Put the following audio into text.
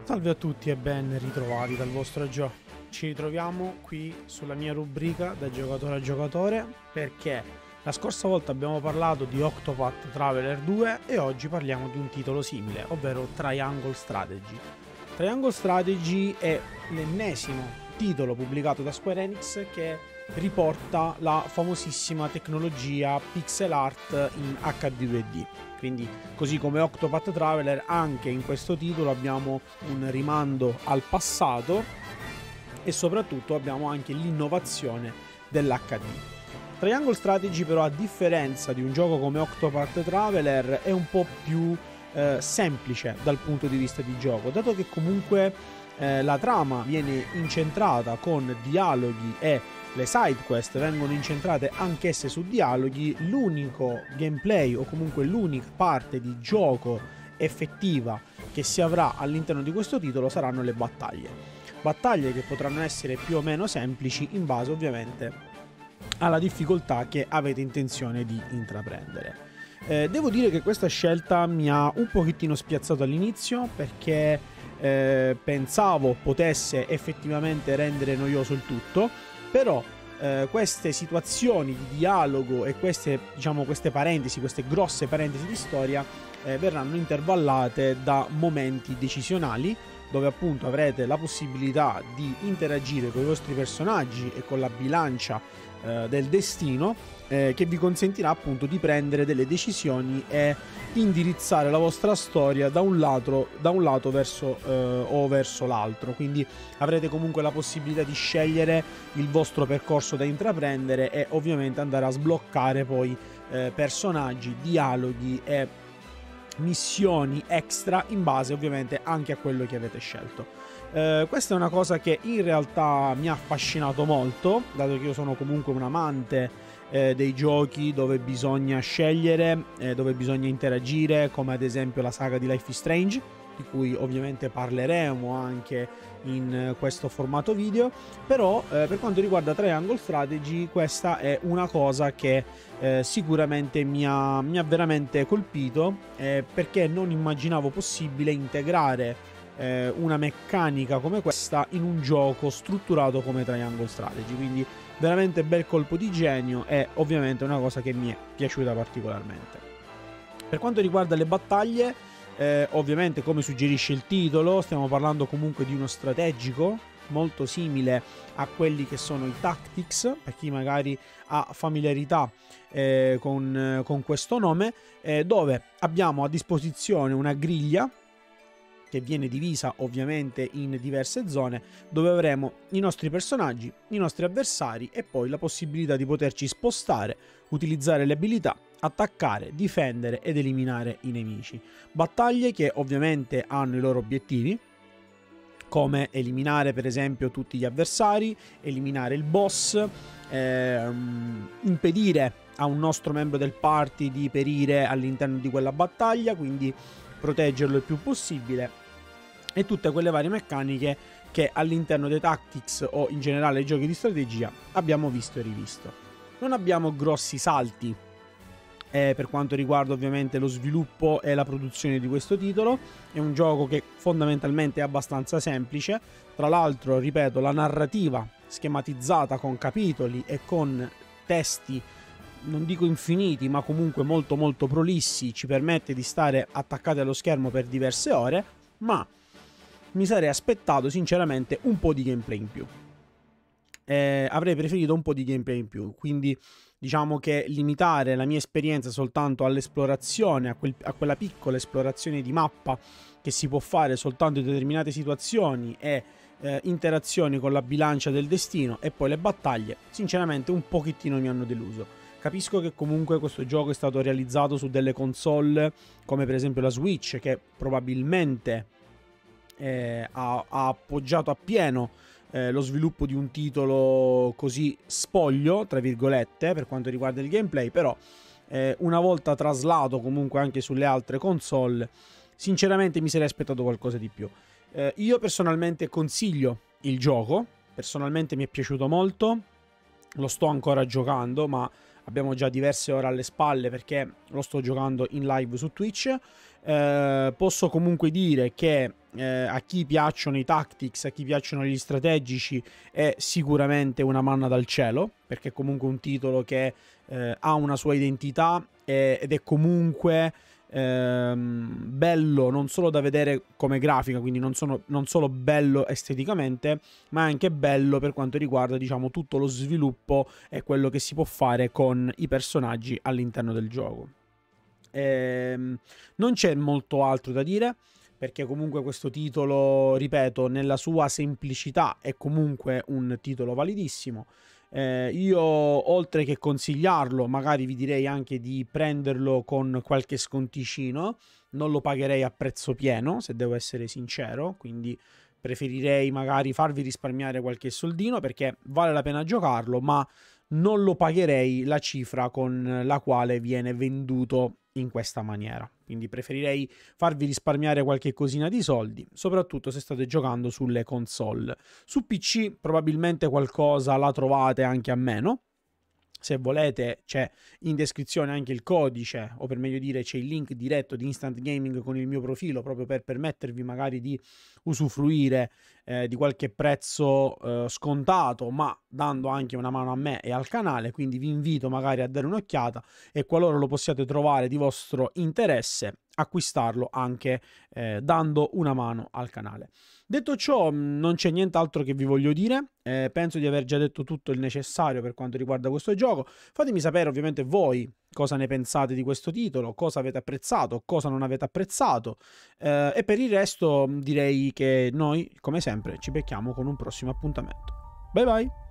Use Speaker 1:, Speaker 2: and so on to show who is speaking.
Speaker 1: Salve a tutti e ben ritrovati dal vostro Gio. Ci ritroviamo qui sulla mia rubrica da giocatore a giocatore perché la scorsa volta abbiamo parlato di Octopath Traveler 2 e oggi parliamo di un titolo simile, ovvero Triangle Strategy. Triangle Strategy è l'ennesimo titolo pubblicato da Square Enix che riporta la famosissima tecnologia pixel art in HD 2D. Quindi, così come Octopath Traveler, anche in questo titolo abbiamo un rimando al passato e soprattutto abbiamo anche l'innovazione dell'HD. Triangle Strategy però, a differenza di un gioco come Octopath Traveler, è un po' più semplice dal punto di vista di gioco, dato che comunque la trama viene incentrata con dialoghi e le side quest vengono incentrate anch'esse su dialoghi. L'unico gameplay o comunque l'unica parte di gioco effettiva che si avrà all'interno di questo titolo saranno le battaglie che potranno essere più o meno semplici in base ovviamente alla difficoltà che avete intenzione di intraprendere. Devo dire che questa scelta mi ha un pochettino spiazzato all'inizio perché pensavo potesse effettivamente rendere noioso il tutto, però queste situazioni di dialogo e queste parentesi, queste grosse parentesi di storia verranno intervallate da momenti decisionali dove appunto avrete la possibilità di interagire con i vostri personaggi e con la bilancia del destino che vi consentirà appunto di prendere delle decisioni e indirizzare la vostra storia da un lato verso l'altro. Quindi avrete comunque la possibilità di scegliere il vostro percorso da intraprendere e ovviamente andare a sbloccare poi personaggi, dialoghi e missioni extra in base ovviamente anche a quello che avete scelto. Questa è una cosa che in realtà mi ha affascinato molto, dato che io sono comunque un amante dei giochi dove bisogna scegliere, dove bisogna interagire, come ad esempio la saga di Life is Strange, di cui ovviamente parleremo anche in questo formato video. Però per quanto riguarda Triangle Strategy, questa è una cosa che sicuramente mi ha veramente colpito, perché non immaginavo possibile integrare una meccanica come questa in un gioco strutturato come Triangle Strategy. Quindi veramente bel colpo di genio e ovviamente una cosa che mi è piaciuta particolarmente. Per quanto riguarda le battaglie, ovviamente come suggerisce il titolo stiamo parlando comunque di uno strategico molto simile a quelli che sono i Tactics, per chi magari ha familiarità con questo nome, dove abbiamo a disposizione una griglia che viene divisa ovviamente in diverse zone, dove avremo i nostri personaggi, i nostri avversari e poi la possibilità di poterci spostare, utilizzare le abilità, attaccare, difendere ed eliminare i nemici. Battaglie che ovviamente hanno i loro obiettivi, come eliminare per esempio tutti gli avversari, eliminare il boss, impedire a un nostro membro del party di perire all'interno di quella battaglia, quindi proteggerlo il più possibile, e tutte quelle varie meccaniche che all'interno dei Tactics o in generale ai giochi di strategia abbiamo visto e rivisto. Non abbiamo grossi salti per quanto riguarda ovviamente lo sviluppo e la produzione di questo titolo. È un gioco che fondamentalmente è abbastanza semplice. Tra l'altro, ripeto, la narrativa schematizzata con capitoli e con testi non dico infiniti, ma comunque molto molto prolissi, ci permette di stare attaccati allo schermo per diverse ore, ma mi sarei aspettato sinceramente un po' di gameplay in più. Avrei preferito un po' di gameplay in più, quindi diciamo che limitare la mia esperienza soltanto all'esplorazione, a quella piccola esplorazione di mappa che si può fare soltanto in determinate situazioni e interazioni con la bilancia del destino e poi le battaglie, sinceramente un pochettino mi hanno deluso. Capisco che comunque questo gioco è stato realizzato su delle console come per esempio la Switch, che probabilmente ha appoggiato appieno lo sviluppo di un titolo così spoglio, tra virgolette, per quanto riguarda il gameplay, però una volta traslato comunque anche sulle altre console, sinceramente mi sarei aspettato qualcosa di più. Io personalmente consiglio il gioco, personalmente mi è piaciuto molto, lo sto ancora giocando, ma abbiamo già diverse ore alle spalle perché lo sto giocando in live su Twitch. Posso comunque dire che a chi piacciono i tactics, a chi piacciono gli strategici, è sicuramente una manna dal cielo, perché è comunque un titolo che ha una sua identità ed è comunque bello non solo da vedere come grafica, quindi non solo bello esteticamente, ma anche bello per quanto riguarda, diciamo, tutto lo sviluppo e quello che si può fare con i personaggi all'interno del gioco. Non c'è molto altro da dire, perché comunque questo titolo, ripeto, nella sua semplicità è comunque un titolo validissimo. Io, oltre che consigliarlo, magari vi direi anche di prenderlo con qualche sconticino. Non lo pagherei a prezzo pieno, se devo essere sincero, quindi preferirei magari farvi risparmiare qualche soldino, perché vale la pena giocarlo, ma non lo pagherei la cifra con la quale viene venduto in questa maniera. Quindi preferirei farvi risparmiare qualche cosina di soldi, soprattutto se state giocando sulle console. Su PC probabilmente qualcosa la trovate anche a meno. Se volete c'è in descrizione anche il codice, o per meglio dire c'è il link diretto di Instant Gaming con il mio profilo, proprio per permettervi magari di usufruire di qualche prezzo scontato, ma dando anche una mano a me e al canale. Quindi vi invito magari a dare un'occhiata e, qualora lo possiate trovare di vostro interesse, acquistarlo anche dando una mano al canale. Detto ciò, non c'è nient'altro che vi voglio dire. Penso di aver già detto tutto il necessario per quanto riguarda questo gioco. Fatemi sapere ovviamente voi cosa ne pensate di questo titolo, cosa avete apprezzato, cosa non avete apprezzato, e per il resto direi che noi, come sempre, ci becchiamo con un prossimo appuntamento. Bye bye!